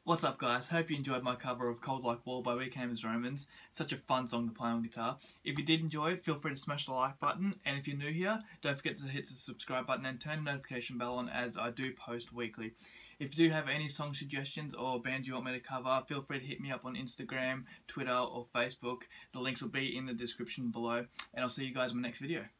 What's up guys, hope you enjoyed my cover of Cold Like War by We Came As Romans. Such a fun song to play on guitar. If you did enjoy it, feel free to smash the like button, and if you're new here, don't forget to hit the subscribe button and turn the notification bell on as I do post weekly. If you do have any song suggestions or bands you want me to cover, feel free to hit me up on Instagram, Twitter or Facebook. The links will be in the description below, and I'll see you guys in my next video.